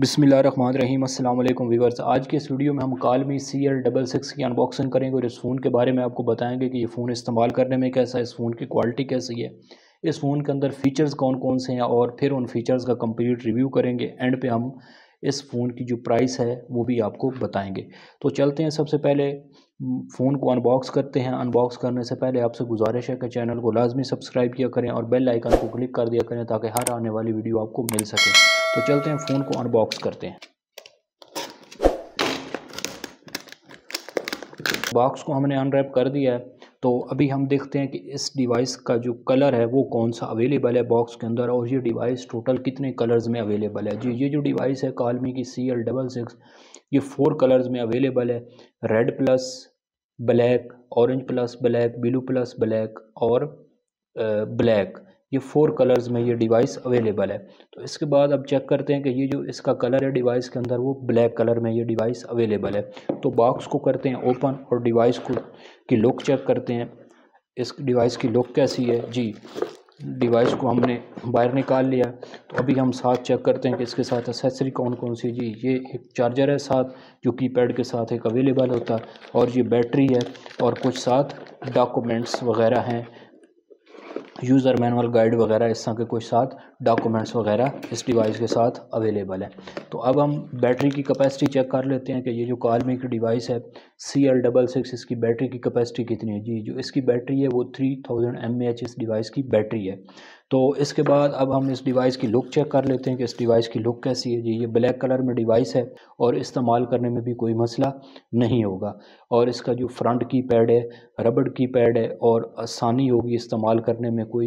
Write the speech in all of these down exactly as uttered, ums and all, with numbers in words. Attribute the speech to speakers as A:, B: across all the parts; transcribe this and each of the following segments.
A: बिस्मिल्लाहिर्रहमानिर्रहीम। अस्सलाम वालेकुम व्यूअर्स। आज के इस वीडियो में हम Kalmi C L double six की अनबॉक्सिंग करेंगे और इस फ़ोन के बारे में आपको बताएंगे कि ये फ़ोन इस्तेमाल करने में कैसा है, इस फ़ोन की क्वालिटी कैसी है, इस फ़ोन के अंदर फ़ीचर्स कौन कौन से हैं और फिर उन फीचर्स का कंप्लीट रिव्यू करेंगे। एंड पे हम इस फ़ोन की जो प्राइस है वो भी आपको बताएंगे। तो चलते हैं, सबसे पहले फ़ोन को अनबॉक्स करते हैं। अनबॉक्स करने से पहले आपसे गुजारिश है कि चैनल को लाजमी सब्सक्राइब किया करें और बेल आइकन को क्लिक कर दिया करें ताकि हर आने वाली वीडियो आपको मिल सके। तो चलते हैं, फ़ोन को अनबॉक्स करते हैं। बॉक्स को हमने अनरैप कर दिया है, तो अभी हम देखते हैं कि इस डिवाइस का जो कलर है वो कौन सा अवेलेबल है बॉक्स के अंदर और ये डिवाइस टोटल कितने कलर्स में अवेलेबल है। जी, ये जो डिवाइस है कालमी की सी एल डबल सिक्स, ये फोर कलर्स में अवेलेबल है। Red plus black, orange plus black, blue plus black और ब्लैक, ये फोर कलर्स में ये डिवाइस अवेलेबल है। तो इसके बाद अब चेक करते हैं कि ये जो इसका कलर है डिवाइस के अंदर वो ब्लैक कलर में ये डिवाइस अवेलेबल है। तो बॉक्स को करते हैं ओपन और डिवाइस को की लुक चेक करते हैं, इस डिवाइस की लुक कैसी है। जी, डिवाइस को हमने बाहर निकाल लिया। तो अभी हम साथ चेक करते हैं कि इसके साथ एक्सेसरी कौन कौन सी। जी, ये एक चार्जर है साथ, जो कीपैड के साथ एक अवेलेबल होता है, और ये बैटरी है और कुछ साथ डॉक्यूमेंट्स वगैरह हैं, यूज़र मैनुअल गाइड वगैरह, इस तरह के कुछ साथ डॉक्यूमेंट्स वगैरह इस डिवाइस के साथ अवेलेबल है। तो अब हम बैटरी की कैपेसिटी चेक कर लेते हैं कि ये जो कालमी की डिवाइस है सी एल डबल सिक्स, इसकी बैटरी की कैपेसिटी कितनी है। जी, जो इसकी बैटरी है वो three thousand M A H इस डिवाइस की बैटरी है। तो इसके बाद अब हम इस डिवाइस की लुक चेक कर लेते हैं कि इस डिवाइस की लुक कैसी है। जी, ये ब्लैक कलर में डिवाइस है और इस्तेमाल करने में भी कोई मसला नहीं होगा। और इसका जो फ्रंट की पैड है रबड़ की पैड है और आसानी होगी इस्तेमाल करने में, कोई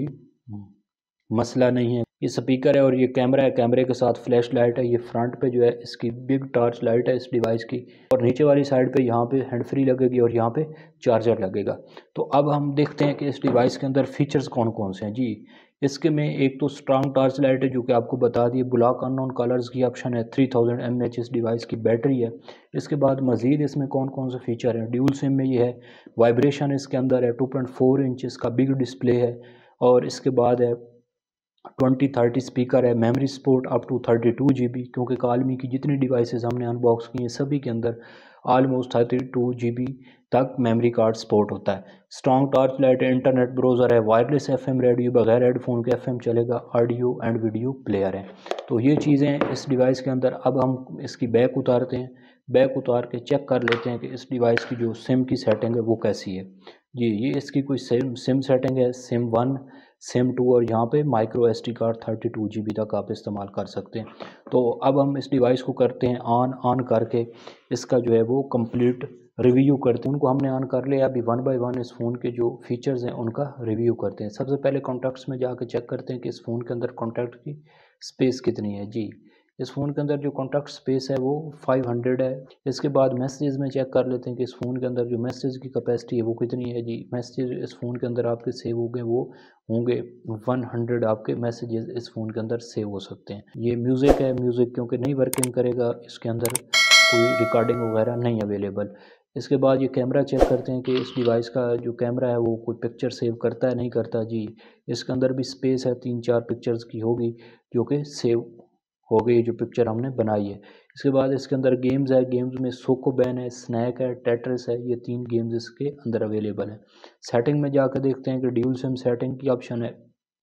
A: मसला नहीं है। ये स्पीकर है और ये कैमरा है, कैमरे के साथ फ्लैश लाइट है। ये फ्रंट पे जो है इसकी बिग टॉर्च लाइट है इस डिवाइस की, और नीचे वाली साइड पे यहाँ पे हैंड फ्री लगेगी और यहाँ पे चार्जर लगेगा। तो अब हम देखते हैं कि इस डिवाइस के अंदर फीचर्स कौन कौन से हैं। जी, इसके में एक तो स्ट्रांग टॉर्च लाइट है जो कि आपको बता दी, ब्लॉक अननोन कलर्स की ऑप्शन है, थ्री थाउजेंड एम एच इस डिवाइस की बैटरी है। इसके बाद मज़ीद इसमें कौन कौन से फीचर हैं। ड्यूल सिम में ये है, वाइब्रेशन इसके अंदर है, टू पॉइंट फोर इंच इसका बिग डिस्प्ले है, और इसके बाद है ट्वेंटी थर्टी स्पीकर है, memory support up to thirty two G B, क्योंकि कालमी की जितनी डिवाइसेस हमने अनबॉक्स की हैं सभी के अंदर almost thirty two G B तक मेमोरी कार्ड सपोर्ट होता है। स्ट्रॉन्ग टॉर्च लाइट है, इंटरनेट ब्राउज़र है, वायरलेस एफ एम रेडियो, बगैर हेडफोन के एफ एम चलेगा, ऑडियो एंड वीडियो प्लेयर है। तो ये चीज़ें इस डिवाइस के अंदर। अब हम इसकी बैक उतारते हैं, बैक उतार के चेक कर लेते हैं कि इस डिवाइस की जो सिम की सेटिंग है वो कैसी है। जी, ये इसकी कोई सिम सिम सेटिंग है, सिम वन, सिम टू, और यहाँ पे micro S D card thirty two G B तक आप इस्तेमाल कर सकते हैं। तो अब हम इस डिवाइस को करते हैं ऑन। ऑन करके इसका जो है वो कंप्लीट रिव्यू करते हैं। उनको हमने ऑन कर लिया। अभी वन बाय वन इस फ़ोन के जो फीचर्स हैं उनका रिव्यू करते हैं। सबसे पहले कॉन्टैक्ट्स में जाकर चेक करते हैं कि इस फ़ोन के अंदर कॉन्टैक्ट की स्पेस कितनी है। जी, इस फ़ोन के अंदर जो कॉन्टैक्ट स्पेस है वो फाइव हंड्रेड है। इसके बाद मैसेज में चेक कर लेते हैं कि इस फ़ोन के अंदर जो मैसेज की कैपेसिटी है वो कितनी है। जी, मैसेज इस फ़ोन के अंदर आपके सेव हो गए वो होंगे वन हंड्रेड, आपके मैसेजेस इस फ़ोन के अंदर सेव हो सकते हैं। ये म्यूज़िक है, म्यूज़िक क्योंकि नहीं वर्किंग करेगा, इसके अंदर कोई रिकॉर्डिंग वगैरह नहीं अवेलेबल। इसके बाद ये कैमरा चेक करते हैं कि इस डिवाइस का जो कैमरा है वो कोई पिक्चर सेव करता है नहीं करता। जी, इसके अंदर भी स्पेस है, तीन चार पिक्चर्स की होगी जो कि सेव हो गई जो पिक्चर हमने बनाई है। इसके बाद इसके अंदर गेम्स है, गेम्स में सोकोबैन है, स्नैक है, टेट्रिस है, ये तीन गेम्स इसके अंदर अवेलेबल है। सेटिंग में जाकर देखते हैं कि ड्यूल सिम सेटिंग की ऑप्शन है,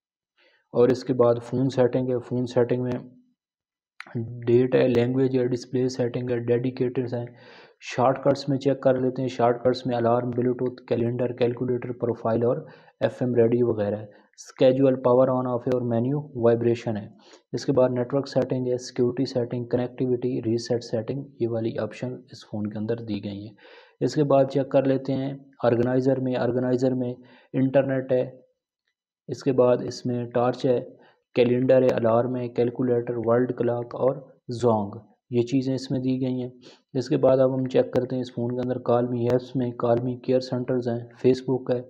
A: और इसके बाद फ़ोन सेटिंग है। फ़ोन सेटिंग में डेट है, लैंग्वेज है, डिस्प्ले सेटिंग है, डेडिकेटेड है। शॉर्टकट्स में चेक कर लेते हैं। शॉर्टकट्स में alarm, Bluetooth, calendar, calculator, profile और एफएम रेडियो वगैरह है। स्केजुअल, पावर ऑन ऑफ है और मेन्यू वाइब्रेशन है। इसके बाद नेटवर्क सेटिंग है, security setting, connectivity, reset setting, ये वाली ऑप्शन इस फ़ोन के अंदर दी गई हैं। इसके बाद चेक कर लेते हैं ऑर्गेनाइज़र में। ऑर्गेनाइज़र में इंटरनेट है, इसके बाद इसमें टॉर्च है, कैलेंडर है, अलार्म है, कैलकुलेटर, वर्ल्ड क्लॉक और जोंग, ये चीज़ें इसमें दी गई हैं। इसके बाद अब हम चेक करते हैं इस फ़ोन के अंदर कालमी ऐप्स में। कालमी केयर सेंटर्स हैं, फेसबुक है,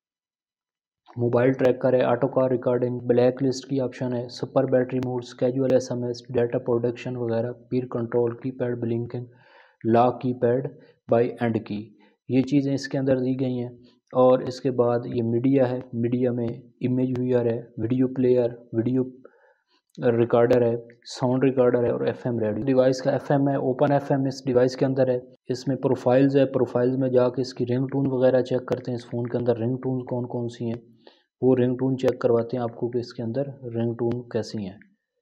A: मोबाइल ट्रैकर है, auto call recording, black list की ऑप्शन है, super battery mode, schedule SMS, data production वगैरह, peer control, keypad blinking, lock keypad by end key, ये चीज़ें इसके अंदर दी गई हैं। और इसके बाद ये मीडिया है, मीडिया में इमेज व्यूअर है, वीडियो प्लेयर, वीडियो रिकॉर्डर है, साउंड रिकॉर्डर है और एफएम रेडियो। डिवाइस का एफएम है, ओपन एफएम इस डिवाइस के अंदर है। इसमें प्रोफाइल्स है, प्रोफाइल्स में जाके इसकी रिंग टून वगैरह चेक करते हैं। इस फ़ोन के अंदर रिंग टून कौन कौन सी हैं वो रिंग टून चेक करवाते हैं आपको कि इसके अंदर रिंग टून कैसी हैं।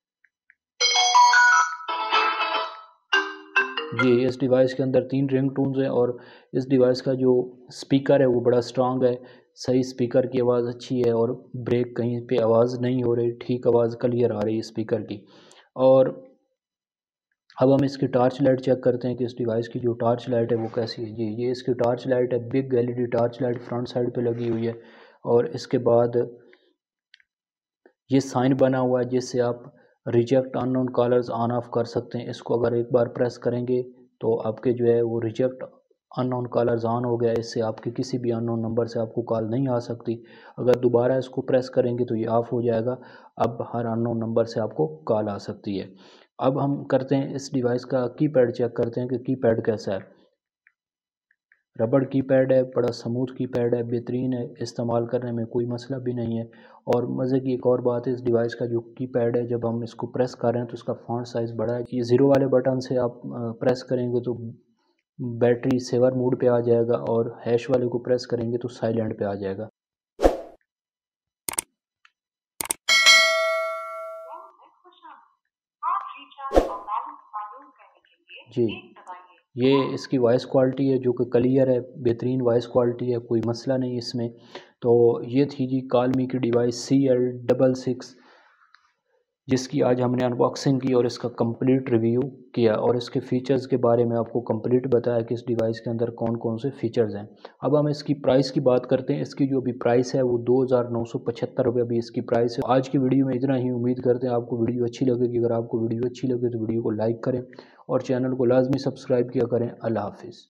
A: जी, इस डिवाइस के अंदर तीन रिंग टून्स हैं और इस डिवाइस का जो स्पीकर है वो बड़ा स्ट्रांग है। सही स्पीकर की आवाज़ अच्छी है और ब्रेक कहीं पे आवाज़ नहीं हो रही, ठीक आवाज़ क्लियर आ रही है स्पीकर की। और अब हम इसकी टॉर्च लाइट चेक करते हैं कि इस डिवाइस की जो टॉर्च लाइट है वो कैसी है। जी, ये इसकी टॉर्च लाइट है, big LED torch light front side पे लगी हुई है। और इसके बाद ये साइन बना हुआ है जिससे आप reject unknown callers on off कर सकते हैं। इसको अगर एक बार प्रेस करेंगे तो आपके जो है वो रिजेक्ट अननोन कॉलर्स ऑन हो गया। इससे आपके किसी भी अननोन नंबर से आपको कॉल नहीं आ सकती। अगर दोबारा इसको प्रेस करेंगे तो ये ऑफ़ हो जाएगा। अब हर अननोन नंबर से आपको कॉल आ सकती है। अब हम करते हैं इस डिवाइस का कीपैड चेक करते हैं कि कीपैड कैसा है। रबड़ कीपैड है, बड़ा स्मूथ कीपैड है, बेहतरीन है, इस्तेमाल करने में कोई मसला भी नहीं है। और मज़े की एक और बात है इस डिवाइस का जो कीपैड है, जब हम इसको प्रेस कर रहे हैं तो इसका फ़ॉन्ट साइज़ बड़ा है। ये ज़ीरो वाले बटन से आप प्रेस करेंगे तो बैटरी सेवर मोड पे आ जाएगा और हैश वाले को प्रेस करेंगे तो साइलेंट पे आ जाएगा। जी, ये इसकी वॉइस क्वालिटी है जो कि क्लियर है, बेहतरीन वॉइस क्वालिटी है, कोई मसला नहीं इसमें। तो ये थी जी कालमी की device C L double six, जिसकी आज हमने अनबॉक्सिंग की और इसका कंप्लीट रिव्यू किया और इसके फ़ीचर्स के बारे में आपको कंप्लीट बताया कि इस डिवाइस के अंदर कौन कौन से फ़ीचर्स हैं। अब हम इसकी प्राइस की बात करते हैं। इसकी जो अभी प्राइस है वो दो हज़ार नौ सौ पचहत्तर रुपये अभी इसकी प्राइस है। आज की वीडियो में इतना ही। उम्मीद करते हैं आपको वीडियो अच्छी लगेगी। अगर आपको वीडियो अच्छी लगे तो वीडियो को लाइक करें और चैनल को लाजमी सब्सक्राइब किया करें। अल्लाह हाफिज़।